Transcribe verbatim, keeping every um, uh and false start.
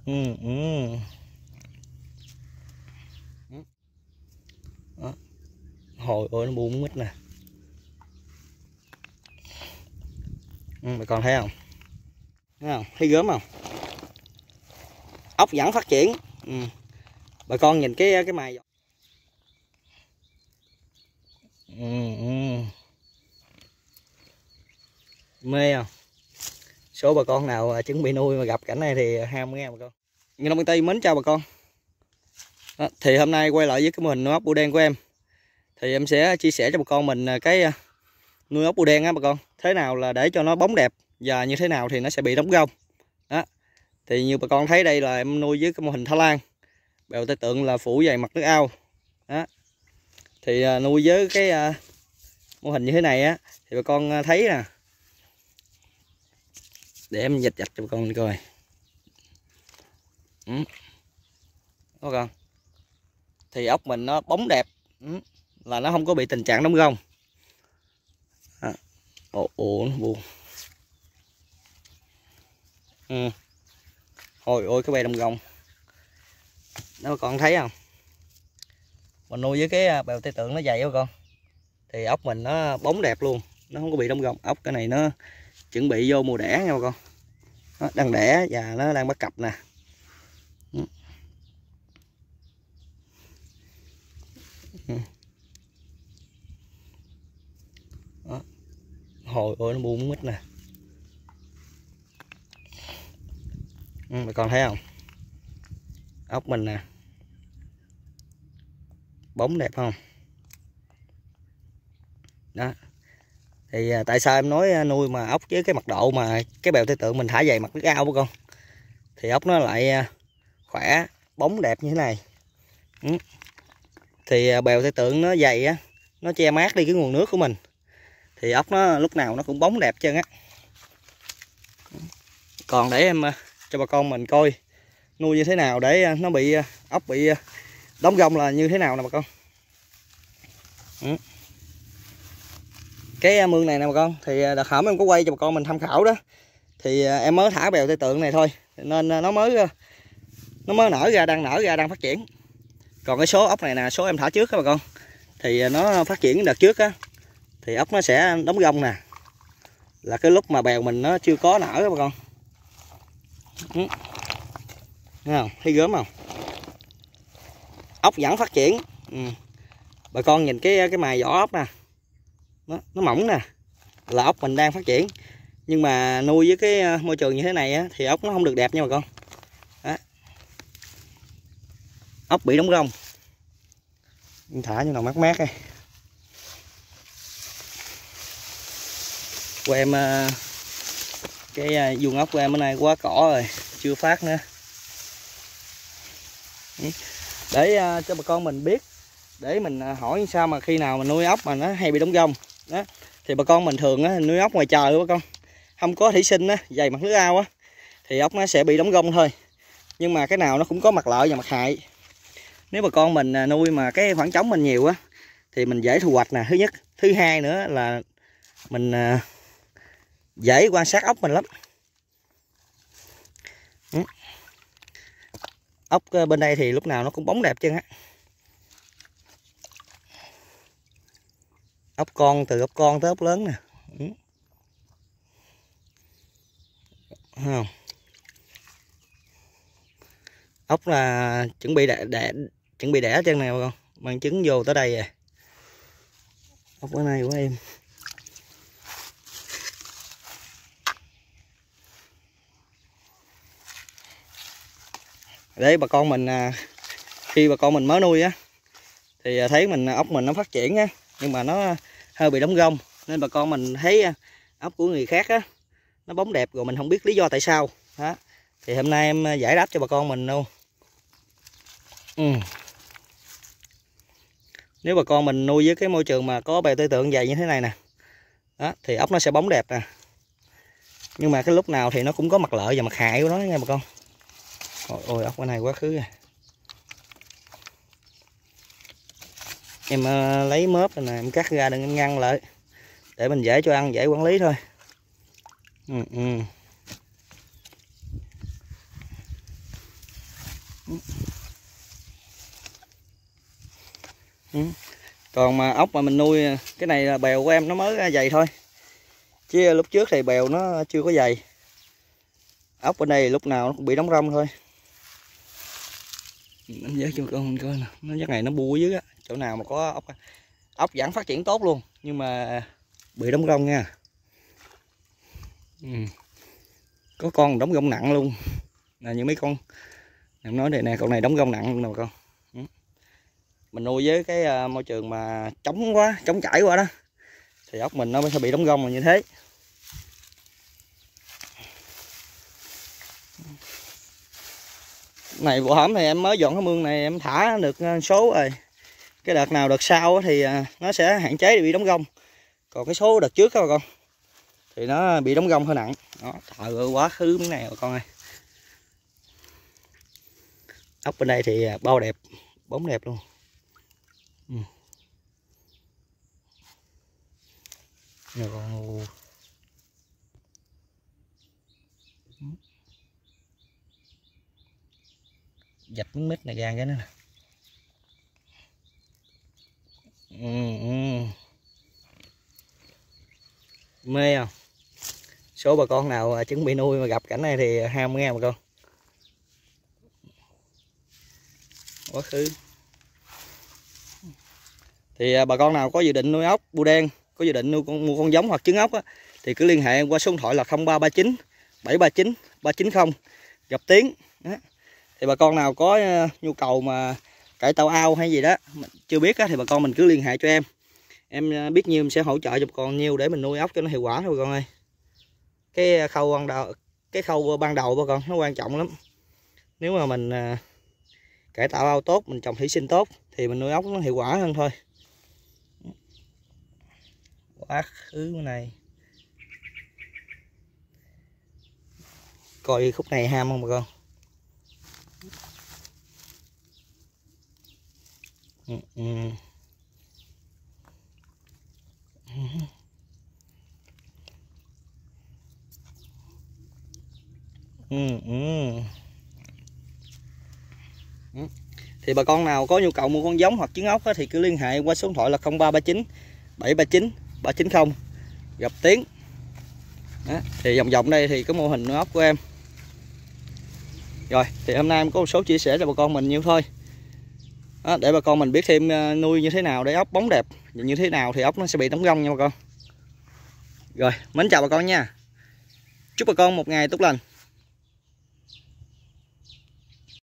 Ừ, ừ. Đó. Hồi ôi nó buông mít nè. Ừ, bà con thấy không? Thấy không? Thấy gớm không? Ốc vẫn phát triển. Ừ. Bà con nhìn cái cái mài. Ừ, ừ. Mê không? Số bà con nào chuẩn bị nuôi mà gặp cảnh này thì ham nghe bà con. Như Long Tây mến chào bà con. Đó, thì hôm nay quay lại với cái mô hình nuôi ốc bươu đen của em. Thì em sẽ chia sẻ cho bà con mình cái nuôi ốc bươu đen á bà con. Thế nào là để cho nó bóng đẹp và như thế nào thì nó sẽ bị đóng gông. Đó. Thì như bà con thấy đây là em nuôi với cái mô hình Thái Lan. Bèo tai tượng là phủ dày mặt nước ao. Đó. Thì nuôi với cái mô hình như thế này á thì bà con thấy nè. Để em dịch dịch cho bà con coi. Ừ. Đó con. Thì ốc mình nó bóng đẹp. Ừ. Là nó không có bị tình trạng đóng gông. À. Ồ, ồ nó buồn. Ừ. Ôi ôi cái bè đồng gông. Đó con thấy không? Mình nuôi với cái bèo tai tượng nó dày đó con. Thì ốc mình nó bóng đẹp luôn, nó không có bị đóng gông. Ốc cái này nó chuẩn bị vô mùa đẻ nha bà con. Nó đang đẻ và nó đang bắt cặp nè. Đó. Hồi ôi nó buông mít nè. Ừ, bà con thấy không? Ốc mình nè. Bóng đẹp không? Đó. Thì tại sao em nói nuôi mà ốc với cái mật độ mà cái bèo tai tượng mình thả dày mặt nước ao bà con. Thì ốc nó lại khỏe, bóng đẹp như thế này. Ừ. Thì bèo tai tượng nó dày á, nó che mát đi cái nguồn nước của mình. Thì ốc nó lúc nào nó cũng bóng đẹp trơn á. Còn để em cho bà con mình coi nuôi như thế nào để nó bị ốc bị đóng gông là như thế nào nè bà con. Ừ. Cái mương này nè bà con, thì đợt hổm em có quay cho bà con mình tham khảo đó. Thì em mới thả bèo tai tượng này thôi nên nó mới nó mới nở ra, đang nở ra, đang phát triển. Còn cái số ốc này nè, số em thả trước các bà con, thì nó phát triển đợt trước á, thì ốc nó sẽ đóng gông nè, là cái lúc mà bèo mình nó chưa có nở các bà con. Ừ. Thấy không? Thấy gớm không? Ốc vẫn phát triển. Ừ. Bà con nhìn cái cái mài vỏ ốc nè, nó, nó mỏng nè, là ốc mình đang phát triển. Nhưng mà nuôi với cái môi trường như thế này á, thì ốc nó không được đẹp nha bà con. Đó. Ốc bị đóng gông. Thả cho nào mát mát đây. Của em cái vuông ốc của em bữa nay quá cỏ rồi, chưa phát nữa. Để cho bà con mình biết, để mình hỏi sao mà khi nào mà nuôi ốc mà nó hay bị đóng gông. Đó. Thì bà con mình thường á, nuôi ốc ngoài trời luôn bà con, không có thủy sinh á, dày mặt nước ao á, thì ốc nó sẽ bị đóng gông thôi. Nhưng mà cái nào nó cũng có mặt lợi và mặt hại. Nếu bà con mình nuôi mà cái khoảng trống mình nhiều á, thì mình dễ thu hoạch nè, thứ nhất. Thứ hai nữa là mình dễ quan sát ốc mình lắm. Ừ. Ốc bên đây thì lúc nào nó cũng bóng đẹp chân á. Ốc con, từ ốc con tới ốc lớn nè. Ừ. Không. Ốc là chuẩn bị đẻ, đẻ chuẩn bị đẻ chân này bà con, mang trứng vô tới đây rồi. Ốc bữa nay của em. Để bà con mình khi bà con mình mới nuôi á, thì thấy mình ốc mình nó phát triển á, nhưng mà nó hơi bị đóng gông, nên bà con mình thấy ốc của người khác á nó bóng đẹp rồi mình không biết lý do tại sao. Đó. Thì hôm nay em giải đáp cho bà con mình luôn. Ừ. Nếu bà con mình nuôi với cái môi trường mà có bèo tai tượng dày như thế này nè, đó, thì ốc nó sẽ bóng đẹp nè. Nhưng mà cái lúc nào thì nó cũng có mặt lợi và mặt hại của nó nha bà con. Ôi, ôi ốc cái này quá khứ rồi. Em uh, lấy mớp này nè, em cắt ra đừng em ngăn lại để mình dễ cho ăn, dễ quản lý thôi. Ừ, ừ. Ừ. Còn mà ốc mà mình nuôi cái này là bèo của em nó mới dày thôi, chứ lúc trước thì bèo nó chưa có dày. Ốc ở đây lúc nào nó cũng bị đóng rong thôi. Anh giới cho con coi nè, nó giấc này nó bu dưới á, chỗ nào mà có ốc ốc vẫn phát triển tốt luôn, nhưng mà bị đóng rong nha. Ừ. Có con đóng rong nặng luôn là như mấy con em nói đây nè, con này đóng rong nặng luôn nè bà con. Ừ. Mình nuôi với cái môi trường mà trống quá, trống chảy quá đó, thì ốc mình nó mới sẽ bị đóng rong là như thế. Này bộ hổm thì em mới dọn cái mương này em thả được số rồi. Cái đợt nào đợt sau thì nó sẽ hạn chế bị đóng rong. Còn cái số đợt trước đó bà con thì nó bị đóng rong hơi nặng. Đó, trời ơi quá khứ miếng này bà con ơi. Ốc bên đây thì bao đẹp, bóng đẹp luôn. Ừ. Rồi con dạch miếng mít này ra cái nữa nè. Ừ, ừ. Mê không? Số bà con nào chuẩn bị nuôi mà gặp cảnh này thì ham nghe bà con. Quá khứ. Thì bà con nào có dự định nuôi ốc bu đen, có dự định nuôi con mua con giống hoặc trứng ốc á, thì cứ liên hệ qua số điện thoại là không ba ba chín bảy ba chín ba chín không gặp Tiến. Đó. Thì bà con nào có nhu cầu mà cải tạo ao hay gì đó chưa biết á, thì bà con mình cứ liên hệ cho em. Em biết nhiêu em sẽ hỗ trợ cho bà con nhiêu để mình nuôi ốc cho nó hiệu quả thôi bà con ơi. Cái khâu ban đầu, cái khâu ban đầu bà con nó quan trọng lắm. Nếu mà mình cải tạo ao tốt, mình trồng thủy sinh tốt thì mình nuôi ốc nó hiệu quả hơn thôi. Quá khứ cái này. Coi khúc này ham không bà con. Ừ, ừ. Ừ, ừ. Thì bà con nào có nhu cầu mua con giống hoặc trứng ốc thì cứ liên hệ qua số điện thoại là không ba ba chín bảy ba chín ba chín không gặp Tiến. Đó. Thì vòng vòng đây thì cái mô hình nuôi ốc của em. Rồi thì hôm nay em có một số chia sẻ cho bà con mình nhiêu thôi. Đó, để bà con mình biết thêm nuôi như thế nào để ốc bóng đẹp, và như thế nào thì ốc nó sẽ bị đóng rong nha bà con. Rồi mến chào bà con nha, chúc bà con một ngày tốt lành.